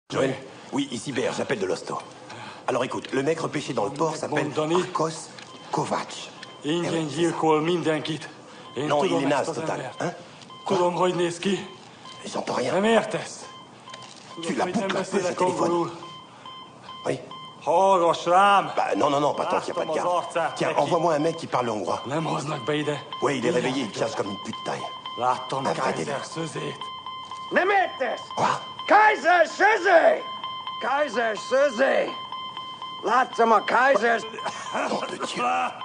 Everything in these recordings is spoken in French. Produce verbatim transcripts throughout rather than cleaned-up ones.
Joël? Oui, ici Bér, j'appelle de l'hosto. Alors écoute, le mec repêché dans le port s'appelle Marcos Kovacs. Non, il est naze total, hein? Quoi? J'entends rien. Tu la boucles un peu, ce téléphone. Oui. Bah non, non, non, pas tant qu'il n'y a pas de garde. Tiens, envoie-moi un mec qui parle hongrois. Ouais, il est réveillé, il cache comme une pute taille. Un vrai délire. Nemetes! Quoi? Kaiser Söze! Kaiser Söze! Laat Kaiser... Nom de Dieu.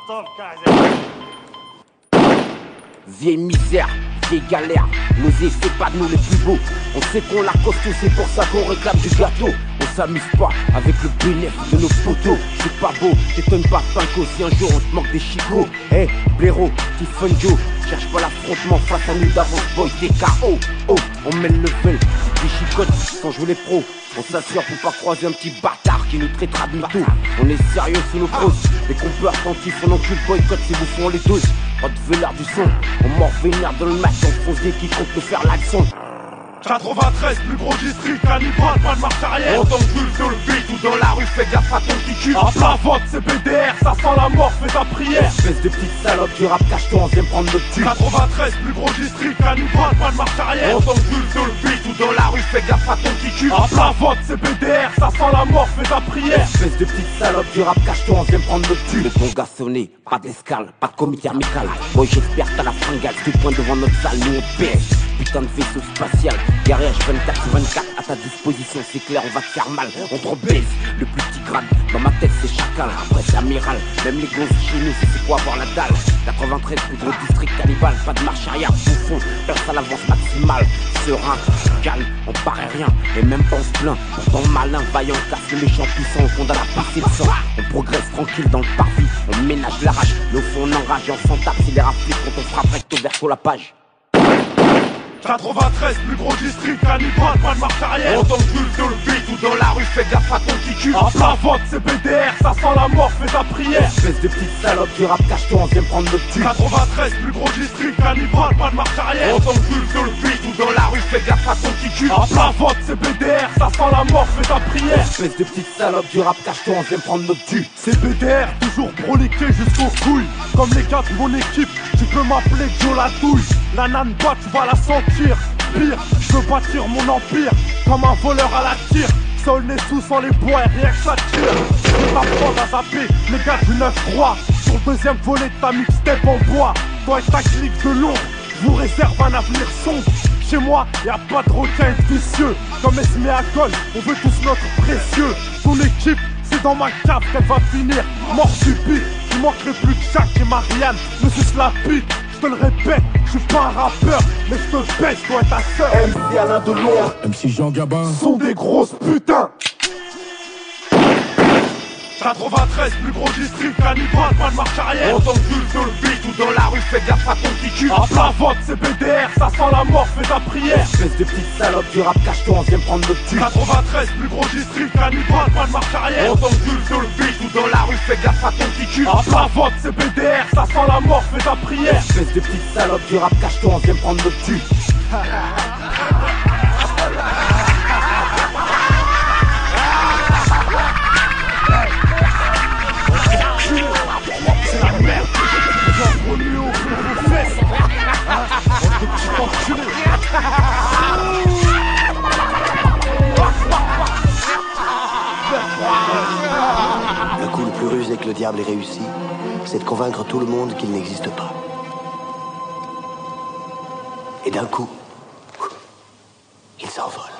Vieille misère, vieille galère, l'oser c'est pas de nous les plus beaux. On sait qu'on la costaud, c'est pour ça qu'on réclame du gâteau. On s'amuse pas avec le bénéfice de nos photos. C'est pas beau, t'étonnes pas Pinko si un jour on te manque des chicots. Eh, hey, blaireau, Tiffon Joe, cherche pas l'affrontement face à nous d'avance, boy, t'es K O. Oh, on met le level, des chicottes sans jouer les pros. On s'assure pour pas croiser un petit bâtard qui nous traitera de mytho. On est sérieux sous nos crosses, dès qu'on peut attentif, on encule boycott si vous font les doses. Pas de velard du son, on mord vénère dans le match, on fonce des qui compte nous faire l'action. quatre-vingt-treize, plus gros district, cannibale, pas de marche arrière. On t'encule sur le beat ou dans la rue, fais gaffe à ton petit cul. À plat ventre, c'est B D R, ça sent la mort, fais ta prière. Espèce de petite salope du rap, cache-toi, on vient prendre notre cul. quatre-vingt-treize, plus gros district, cannibale, pas de marche arrière. On t'encule sur le beat ou dans la rue, fais gaffe à ton petit cul. À plat ventre, c'est B D R, ça sent la mort, fais ta prière. Espèce de petite salope du rap, cache-toi, on vient prendre notre cul. Le bon gars sonné, pas d'escale, pas de comité amical. Boy, j'espère que t'as la fringale, tout point devant notre salle, nous on pèse. Putain de vaisseau spatial, garage vingt-quatre sur vingt-quatre à ta disposition, c'est clair, on va te faire mal, on te rebaise. Le plus petit grade, dans ma tête c'est chacal, après c'est amiral, même les gosses chez nous c'est quoi avoir la dalle. quatre-vingt-treize, plus gros district cannibale, pas de marche arrière, bouffon, place à l'avance maximale. Serein, calme, on paraît rien, et même pas on se plaint. Pourtant malin, vaillant, casse le méchant puissant, on fonde à la partie de sang. On progresse tranquille dans le parvis, on ménage la rage, mais au fond on enrage et on s'entape si les rafles quand on frappe recto verso la page. quatre-vingt-treize, plus gros district, cannibale, pas de marche arrière. On t'encule sur le beat ou dans la rue, fais gaffe à ton petit cul. À plat ventre, c'est B D R, ça sent la mort, fais ta prière. Espèce de petite salope du rap, cache-toi, on vient prendre notre cul. quatre-vingt-treize, plus gros district, cannibale, pas de marche arrière. On t'encule sur le beat ou dans la rue, fais gaffe à ton petit cul. À plat ventre, c'est B D R, ça sent la mort, fais ta prière. Espèce de petite salope du rap, cache-toi, on vient prendre notre cul. C'est B D R, toujours proliqué jusqu'aux couilles. Comme les gars de mon équipe, tu peux m'appeler Joe la douille. La nane bat, tu vas la sentir. Pire, je veux bâtir mon empire comme un voleur à la tire. Seul n'est sous sans les bois et rien que ça tire. Je vais m'apprendre à zapper les gars du neuf trois. Sur le deuxième volet de ta mixtape en bois. Toi et ta clique de l'ombre, je vous réserve un avenir sombre. Chez moi, y'a pas de requin vicieux. Comme Esmé à Gol, on veut tous notre précieux. Ton équipe, c'est dans ma cave qu'elle va finir. Mort subite, il manquerait plus que Jacques et Marianne. Me suce la bite. Je te le répète, je suis pas un rappeur, mais je te baisse, toi et ta sœur. M C Alain Delon, M C Jean Gabin sont des grosses putains. quatre-vingt-treize, plus gros district, cannibale, pas de marche arrière. On t'encule sur le beat ou dans la rue, fais gaffe à ton petit cul. À plat ventre, c'est B D R, ça sent la mort, fais ta prière. Espèce de petite salope du rap, cache-toi, on vient prendre notre cul. quatre-vingt-treize, plus gros district, cannibale, pas de marche arrière. On t'encule sur le beat ou dans la rue, fais gaffe à ton petit cul. À plat ventre, c'est B D R, ça sent la mort, fais ta prière. Espèce de petite salope du rap, cache-toi, on vient prendre notre cul. C'est la merde. J'en lui au feu de fesses. Bande de petits enculés. Le coup le plus rusé que le diable ait réussi, c'est de convaincre tout le monde qu'il n'existe pas. Et d'un coup, il s'envole.